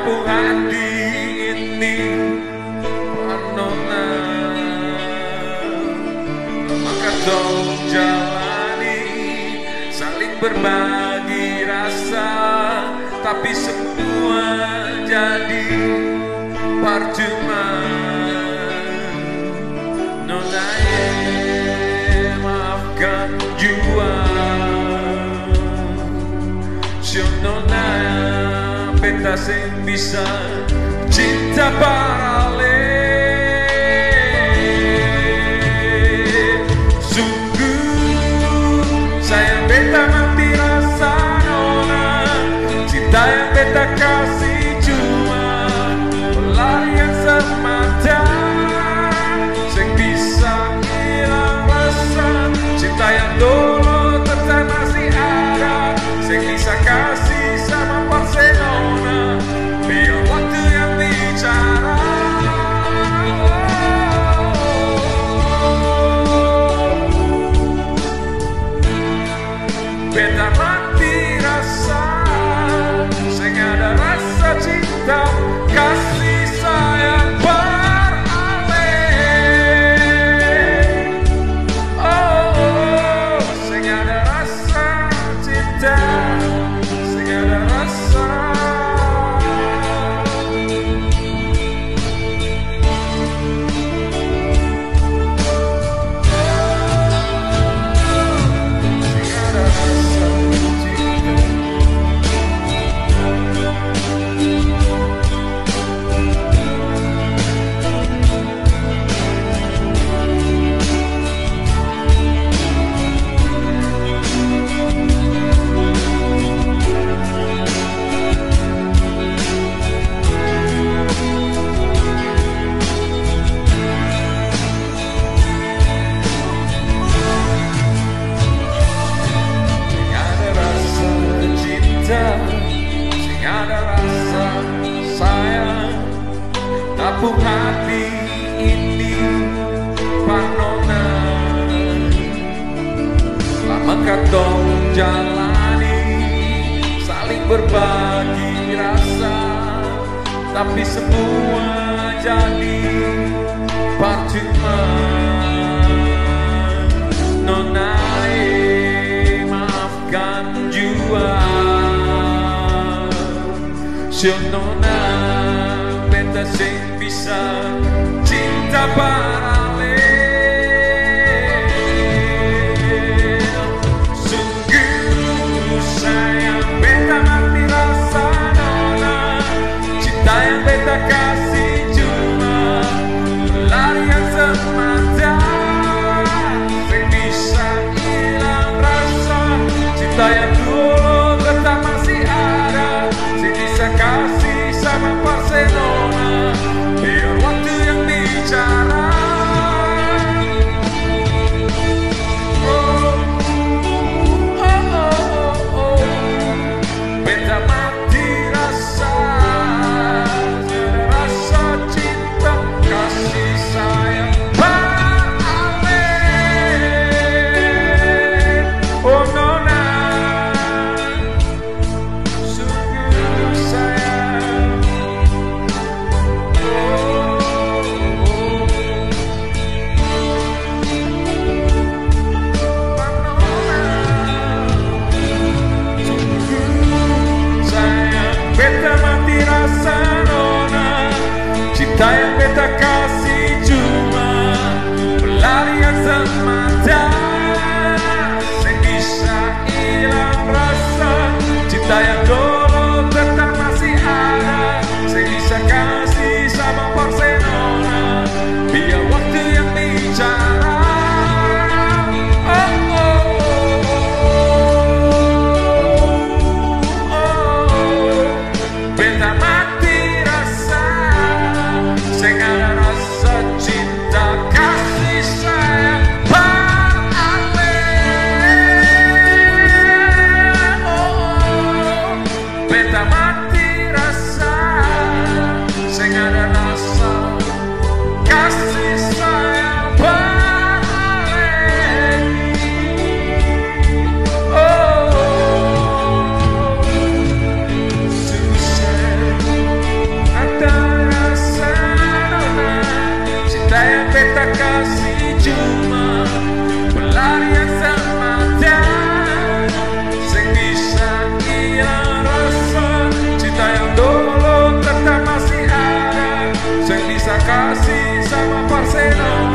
Tapu hati ini Panona, maka dong jalani, saling berbagi rasa, tapi semua jadi percuma. Nona maafkan jua, si nona beta sing bisa cinta parale. Sungguh sayang beta mati rasa nona, cinta yang beta kasih cuma pelarian semata, sing bisa hilang rasa. Cinta yang dulu tetap masih ada, sing bisa kasih sama Barcelona, biar waktu yang bicara. Beta mati rasa, sing ada rasa cinta, kasih sayang beralih. Oh, sing ada rasa cinta, sing ada rasa. Tapu hati ini Panona, lama katong jalani, saling berbagi rasa, tapi semua jadi percuma. Nona maafkan jua, si nona beta sing bisa cinta paralel. Sungguh sayang beta mati rasa nona, cinta yang beta kasih cuma pelarian semata, sing bisa hilang rasa. Cinta yang dulu tetap masih ada, sing bisa kasih sama Barcelona, biar waktu yang bicara. Oh, oh, oh, oh, oh. Beta mati rasa, rasa cinta, kasih sayang beralih. Oh nona, sungguh sayang. Cinta yang beta kasih cuma pelarian semata, sing bisa hilang rasa. Cinta yang dulu tetap masih ada, sing bisa kasih sama Barcelona, biar waktu yang bicara. Oh, oh, oh, oh. Beta mati rasa, sing ada rasa. kasih cuma pelarian semata, sing bisa ngira rasa cinta yang dulu tetap masih ada, sing bisa kasih sama Parseno.